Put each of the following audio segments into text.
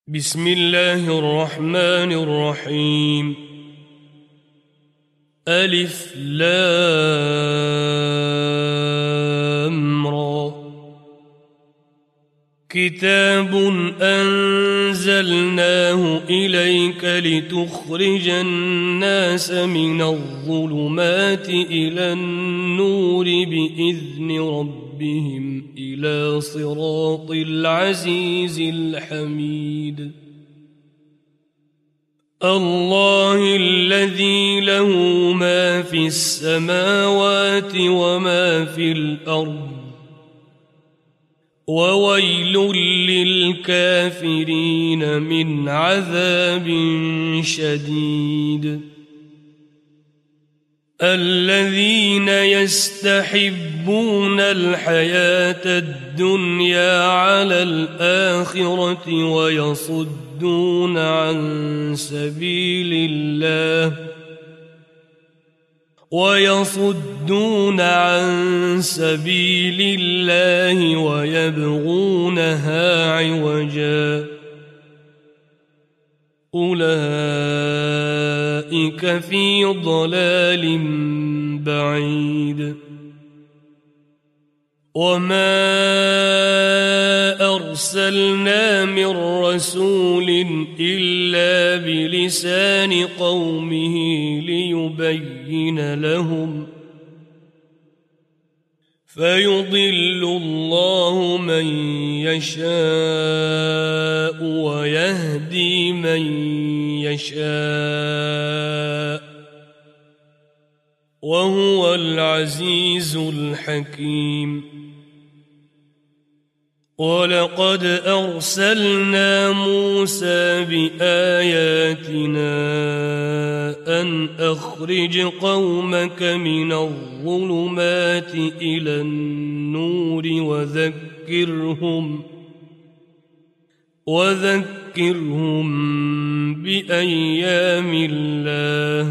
بسم الله الرحمن الرحيم. ألف لام را. كتاب أنزلناه إليك لتخرج الناس من الظلمات إلى النور بإذن ربهم إلى صراط العزيز الحميد. الله الذي له ما في السماوات وما في الأرض، وويل للكافرين من عذاب شديد. الذين يستحبون الحياة الدنيا على الآخرة ويصدون عن سبيل الله ويبغونها عوجا، أولئك في ضلال بعيد. وما أرسلنا من رسول إلا بلسان قومه ليبين لهم، فيضل الله من يشاء ويهدي من يشاء، وهو العزيز الحكيم. ولقد أرسلنا موسى بآياتنا أن أخرج قومك من الظلمات إلى النور وذكرهم بأيام الله،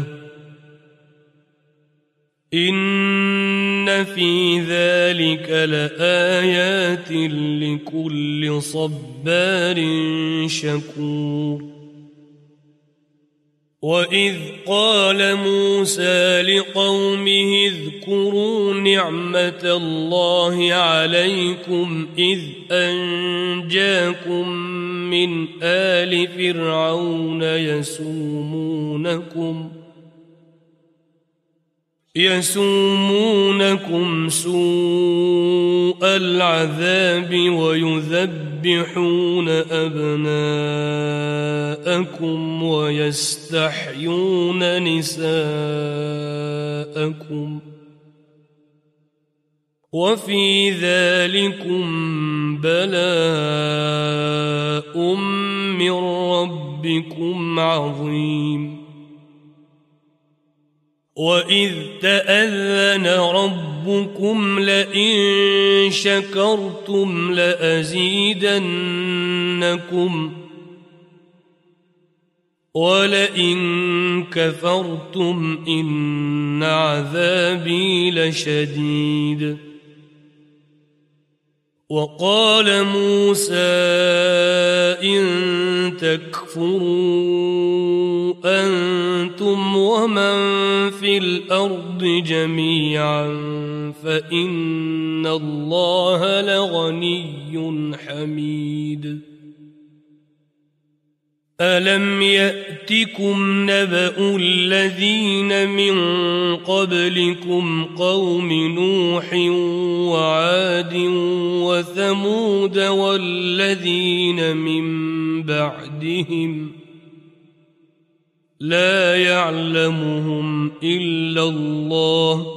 إن في ذلك لآيات لكل صبار شكور. وإذ قال موسى لقومه اذكروا نعمة الله عليكم إذ أنجاكم من آل فرعون يسومونكم سوء العذاب ويذبحون أبناءكم ويستحيون نساءكم، وفي ذلكم بلاء من ربكم عظيم. وإذ تأذن ربكم لئن شكرتم لأزيدنكم ولئن كفرتم إن عذابي لشديد. وقال موسى إن تكفروا أنتم ومن في الأرض جميعا فإن الله لغني حميد. ألم يأتكم نبأ الذين من قبلكم قوم نوح وعاد وثمود والذين من بعدهم لا يعلمهم إلا الله،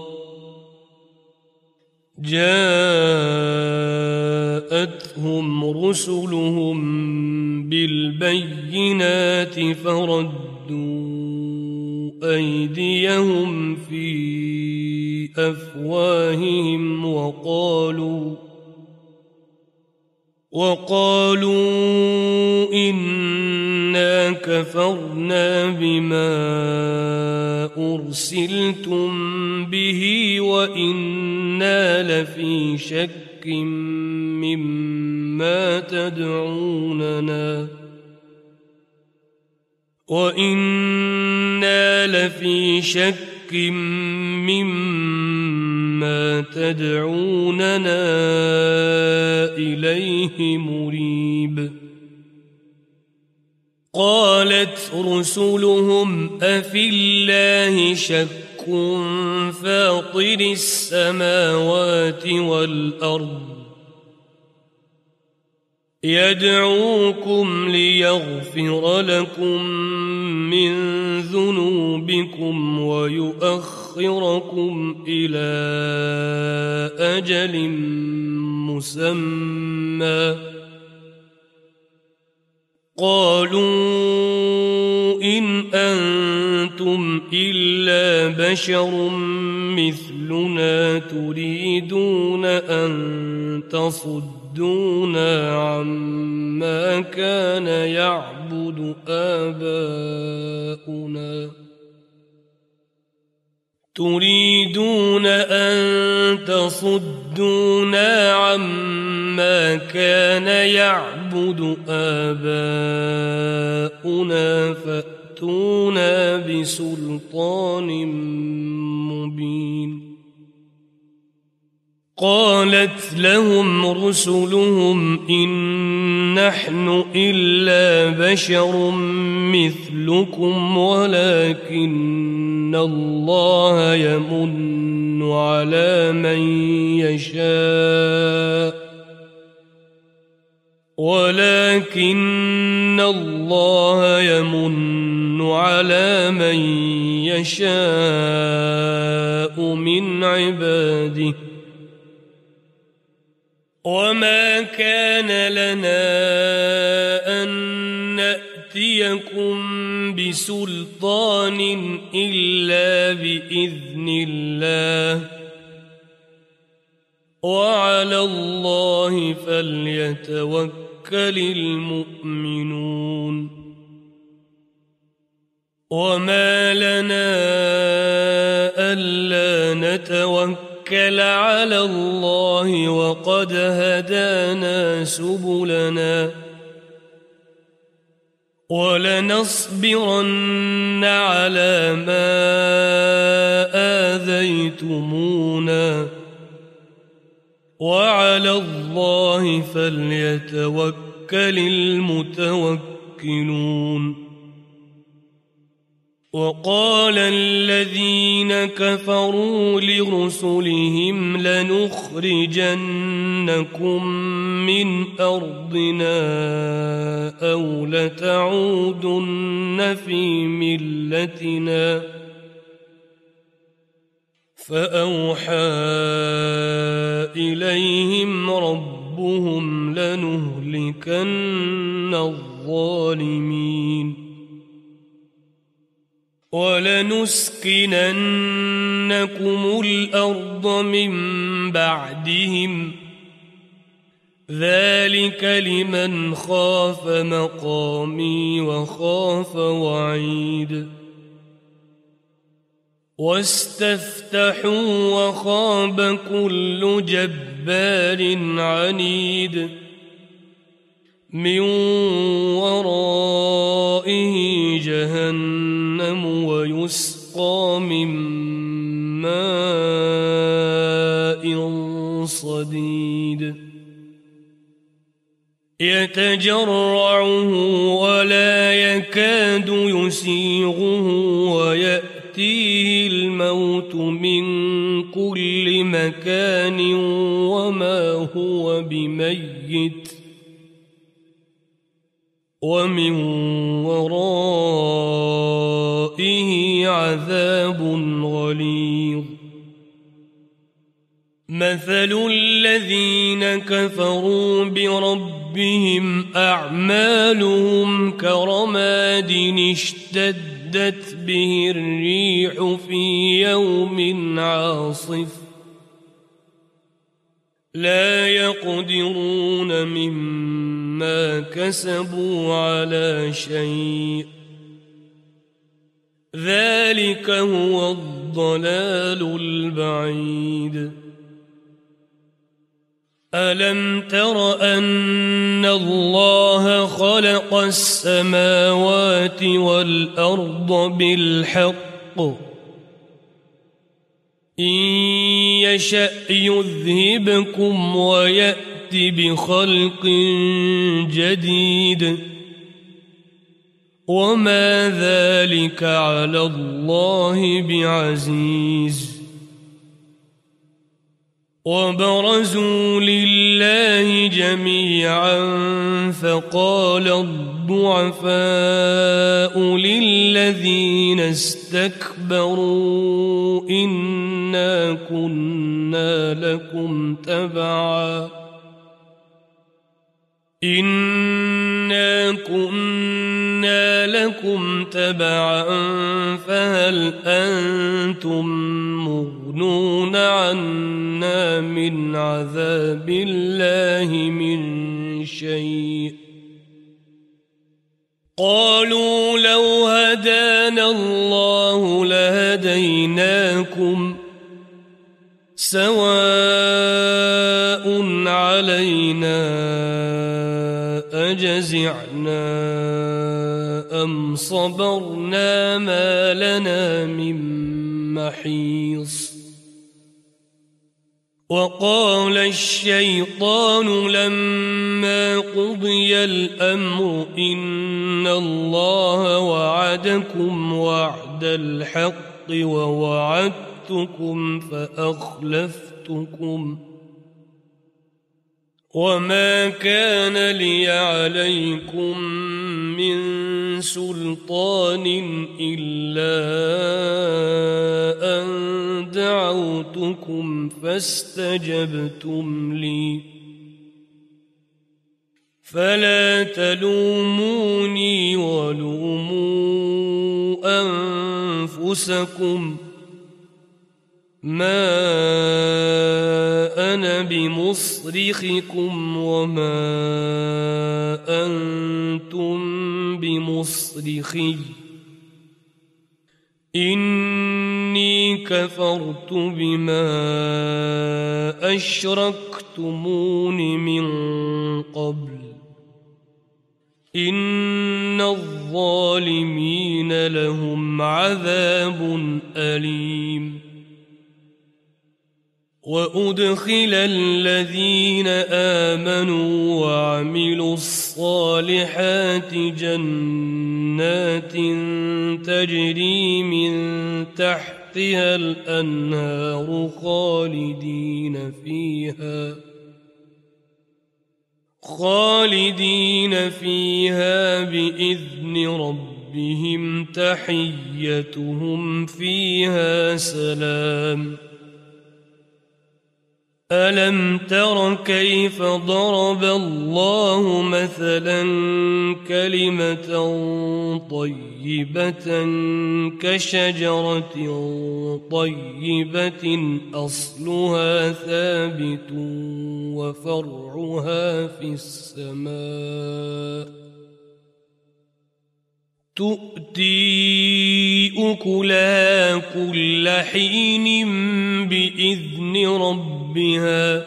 جاءتهم رسلهم بالبينات فردوا أيديهم في أفواههم وقالوا إنا كفرنا بما أرسلتم به وإنا لفي شك مما تدعوننا وإنا لفي شك مما تدعوننا إليه مريب قالت رسلهم أفي الله شك فاطر السماوات والأرض يدعوكم ليغفر لكم من ذنوبكم ويؤخركم إلى أجل مسمى قالوا إن أنتم إلا بشر مثلنا تريدون أن تصدونا عما كان يعبد آباؤنا فأتونا بسلطان مبين قالت لهم رسلهم إن نحن إلا بشر مثلكم ولكن الله يمن على من يشاء من عباده وما كان لنا أن نأتيكم بسلطان إلا بإذن الله وعلى الله فليتوكل المؤمنون وما لنا ألا نتوكل على الله وقد هدانا سبلنا ولنصبرن على ما آذيتمونا وعلى الله فليتوكل المتوكلون وقال الذين كفروا لرسلهم لنخرجنكم من أرضنا أو لتعودن في ملتنا فأوحى إليهم ربهم لنهلكن الظالمين ولنسكننكم الأرض من بعدهم ذلك لمن خاف مقامي وخاف وعيد واستفتحوا وخاب كل جبار عنيد من ورائه جهنم ويسقى من ماء صديد يتجرعه ولا يكاد يسيغه ويأتيه الموت من كل مكان وما هو بميت ومن ورائه عذاب غليظ مثل الذين كفروا بربهم أعمالهم كرماد اشتدت به الريح في يوم عاصف لا يقدرون مما كسبوا على شيء ذلك هو الضلال البعيد ألم تر أن الله خلق السماوات والأرض بالحق إن يشأ يذهبكم ويأت بخلق جديد وما ذلك على الله بعزيز وبرزوا لله جميعا فقال الضعفاء للذين استكبروا إنا كنا لكم تبعا فهل أنتم مغنون عنا من عذاب الله من شيء قالوا لو هدانا الله لهديناكم سواء علينا أجزعنا أم صبرنا ما لنا من محيص وقال الشيطان لما قضي الأمر إن الله وعدكم وعد الحق ووعدتكم فأخلفتكم وما كان لي عليكم من سلطان إلا أن دعوتكم فاستجبتم لي فلا تلوموني ولوموا أنفسكم ما أنا بمصرخكم وما أنتم بمصرخي إني كفرت بما أشركتمون من قبل إن الظالمين لهم عذاب أليم وأدخل الذين آمنوا وعملوا الصالحات جنات تجري من تحتها الأنهار خالدين فيها بإذن ربهم تحيتهم فيها سلام ألم تر كيف ضرب الله مثلا كلمة طيبة كشجرة طيبة أصلها ثابت وفرعها في السماء تؤتي أكلها كل حين بإذن ربها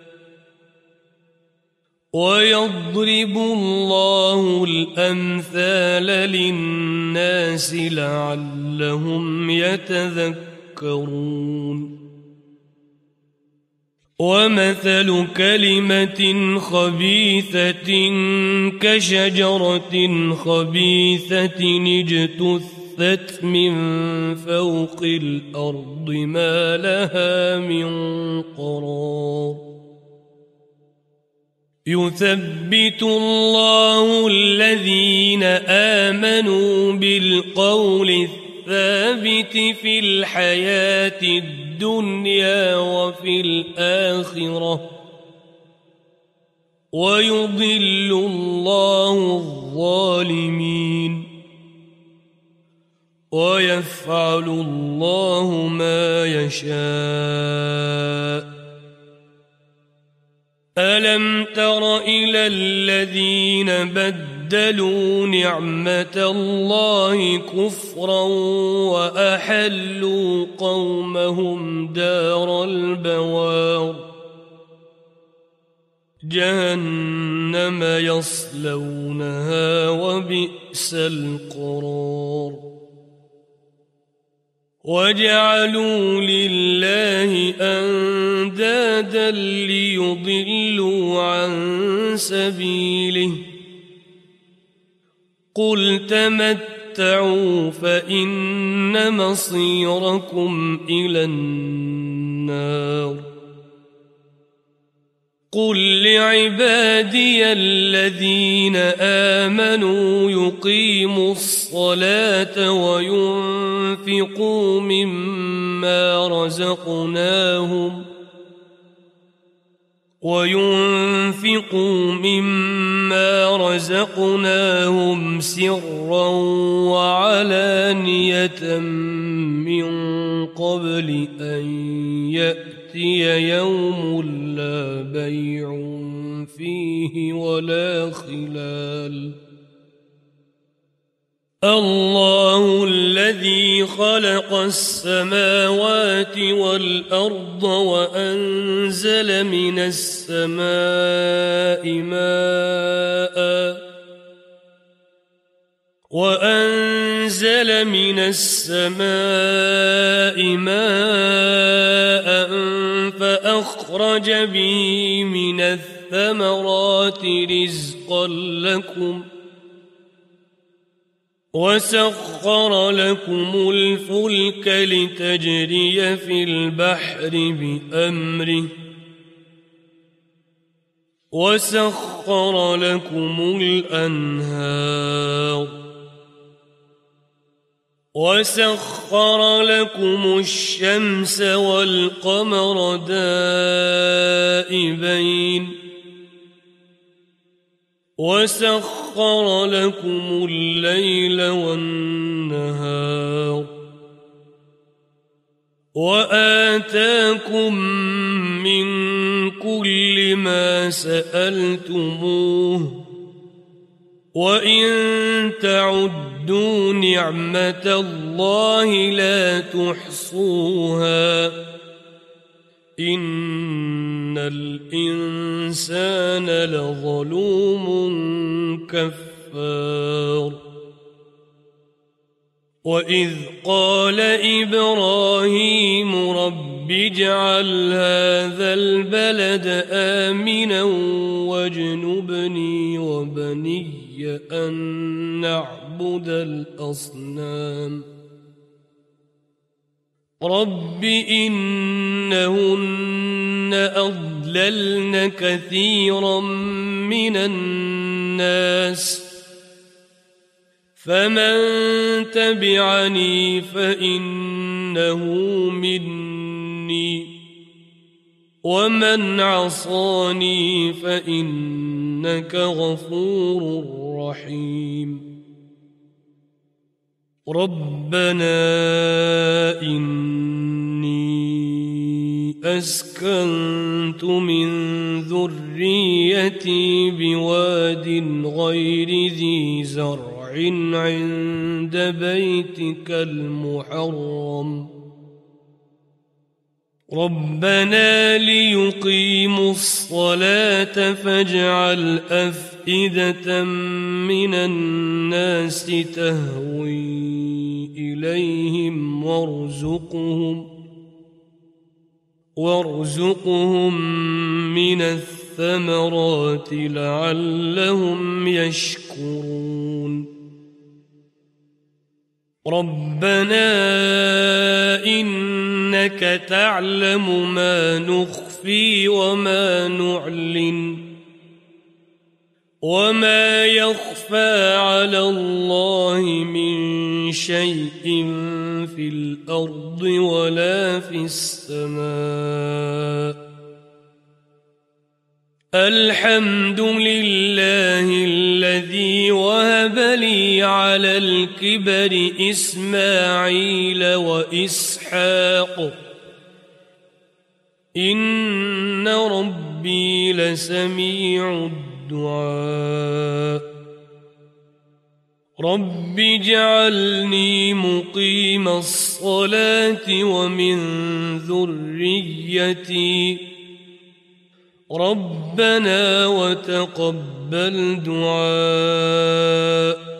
ويضرب الله الأمثال للناس لعلهم يتذكرون ومثل كلمة خبيثة كشجرة خبيثة اجتثت من فوق الأرض ما لها من قرار يثبت الله الذين آمنوا بالقول الثابت في الحياة الدنيا وفي الآخرة ويضل الله الظالمين ويفعل الله ما يشاء ألم تر إلى الذين بدلوا نعمة الله كفرا وأحلوا قومهم دار البوار جهنم يصلونها وبئس القرار وجعلوا لله أندادا ليضلوا عن سبيله قل تمتعوا فإن مصيركم إلى النار قل لعبادي الذين آمنوا يقيموا الصلاة وينفقوا مما رزقناهم سرا وعلانية من قبل أن يأتي يوم لا بيع فيه ولا خلال الله الذي خلق السماوات والأرض وأنزل من السماء ماء فأخرج به من الثمرات رزقا لكم وسخر لكم الفلك لتجري في البحر بأمره وسخر لكم الأنهار وسخر لكم الشمس والقمر دائبين وسخر لكم الليل والنهار وآتاكم من كل ما سألتموه وإن تعدوا نعمة الله لا تحصوها إن الإنسان لظلوم كفار وإذ قال إبراهيم رب اجعل هذا البلد آمنا واجنبني وبني أن نعبد الأصنام رب إنهن أضللن كثيرا من الناس فمن تبعني فإنه مني ومن عصاني فإنك غفور رحيم ربنا إني أسكنت من ذريتي بواد غير ذي زرع عند بيتك المحرم ربنا ليقيموا الصلاة فاجعل أفئدة من الناس تهوي إليهم وارزقهم من الثمرات لعلهم يشكرون ربنا إنك تعلم ما نخفي وما نعلن وما يخفى على الله من شيء في الأرض ولا في السماء الحمد لله الذي وهب لي على الكبر إسماعيل وإسحاق إن ربي لسميع الدعاء رب اجعلني مقيم الصلاة ومن ذريتي ربنا وتقبل دعاء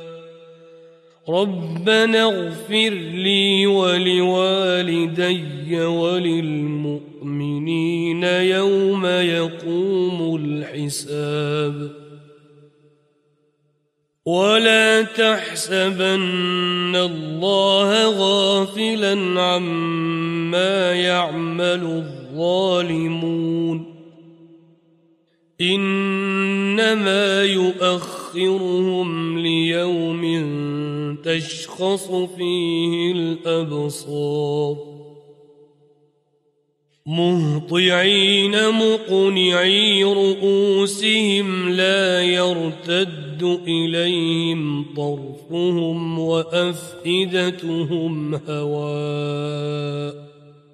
ربنا اغفر لي ولوالدي وللمؤمنين يوم يقوم الحساب ولا تحسبن الله غافلا عما يعمل الظالمون إنما يؤخرهم ليوم تشخص فيه الأبصار مهطعين مقنعي رؤوسهم لا يرتد إليهم طرفهم وأفئدتهم هواء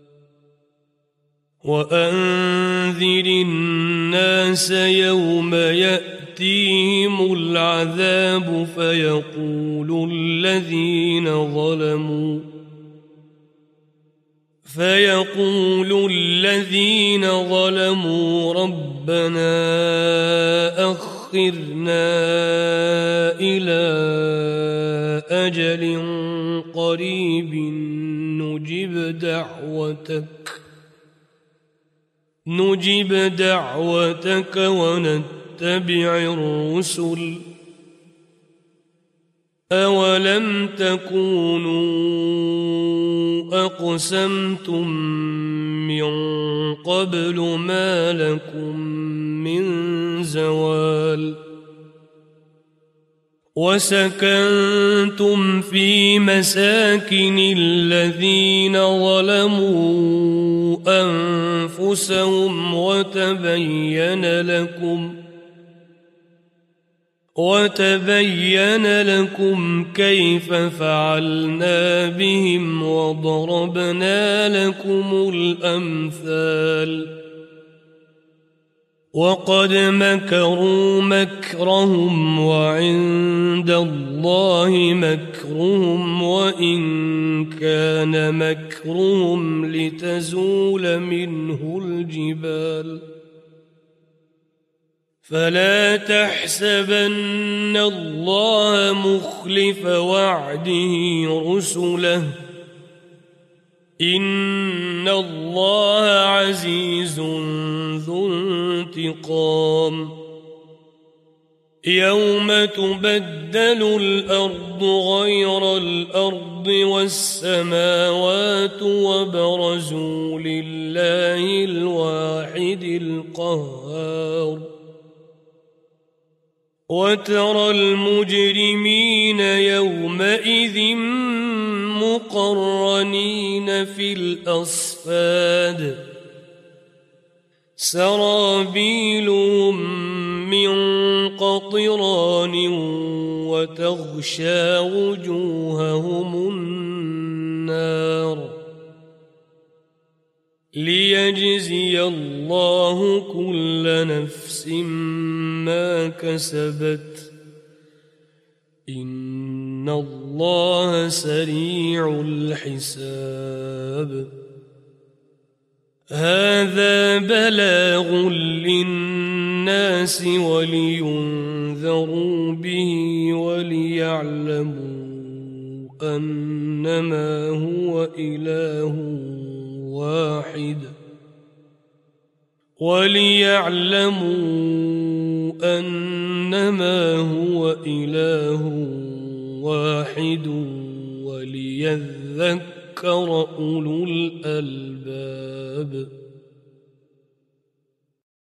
وأنذر الناس يوم يأتيهم العذاب فيقول الذين ظلموا ربنا أخرنا إلى أجل قريب نجب دعوتك ونتبع الرسل أولم تكونوا أقسمتم من قبل ما لكم من زوال وسكنتم في مساكن الذين ظلموا أنفسهم وتبين لكم كيف فعلنا بهم وضربنا لكم الأمثال وقد مكروا مكرهم وعند الله مكرهم وإن كان مكرهم لتزول منه الجبال فلا تحسبن الله مخلف وعده رسله إن الله عزيز ذو انتقام يوم تبدل الأرض غير الأرض والسماوات وبرزوا لله الواحد القهار وترى المجرمين يومئذ مقرنين في الأصفاد سرابيلهم من قطران وتغشى وجوههم النار ليجزي الله كل نفس ما كسبت إن الله سريع الحساب هذا بلاغ للناس ولينذروا به وليعلموا أنما هو إله واحد وليذكر أولو الألباب